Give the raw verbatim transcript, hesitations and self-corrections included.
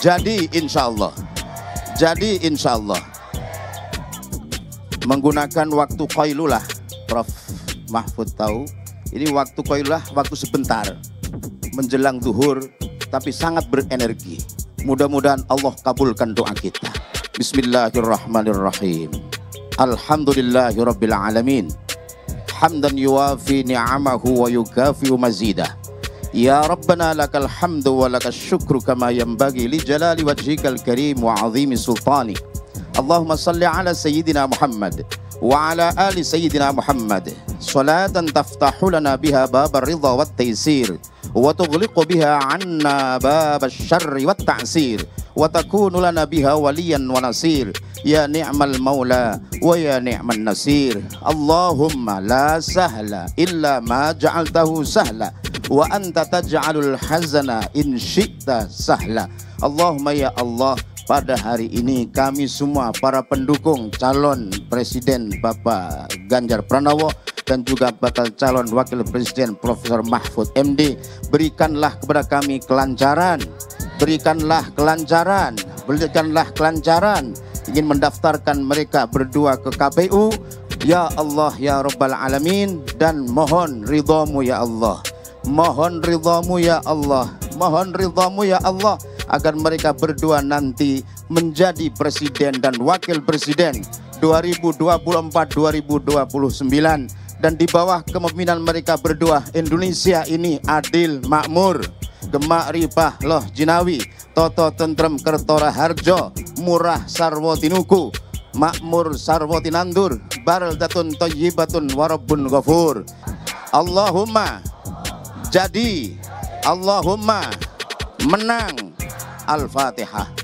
Jadi insya Allah, jadi insya Allah menggunakan waktu qailulah. Prof Mahfud tahu, ini waktu qailulah, waktu sebentar menjelang zuhur, tapi sangat berenergi. Mudah-mudahan Allah kabulkan doa kita. Bismillahirrahmanirrahim. Alhamdulillahirabbil alamin. Hamdan yuwafi ni'amahu wa yukafi'u mazidah. Ya Rabbana lakal hamdu wa lakal syukru kama yanbaghi li jalali wajhikal karim wa azimi sultani. Allahumma salli ala sayyidina Muhammad wa ala ali sayyidina Muhammad salatan taftahu lana biha babar ridha wat taysir wa tughliqu biha anna babasy syarri wat ta'sir wa takunu lana biha waliyan wa nasir. Ya ni'mal maula wa ya ni'man nasir. Allahumma la sahla illa ma ja'altahu sahla wa anta taj'alul hazana in syi'ta sahla. Allahumma ya Allah, pada hari ini kami semua para pendukung calon presiden Bapak Ganjar Pranowo dan juga bakal calon wakil presiden Profesor Mahfud M D, berikanlah kepada kami kelancaran, berikanlah kelancaran, berikanlah kelancaran ingin mendaftarkan mereka berdua ke K P U. Ya Allah ya Rabbal Alamin, dan mohon ridhamu ya Allah, mohon ridhamu ya Allah, mohon ridhamu ya Allah, agar mereka berdua nanti menjadi presiden dan wakil presiden dua ribu dua puluh empat dua ribu dua puluh sembilan, dan di bawah kepemimpinan mereka berdua Indonesia ini adil, makmur, gemak ripah loh jinawi, toto tentrem kertora harjo, murah sarwo tinuku, makmur sarwo tinandur, baldatun thayyibatun warabbun ghafur. Allahumma jadi, Allahumma menang. Al-Fatihah.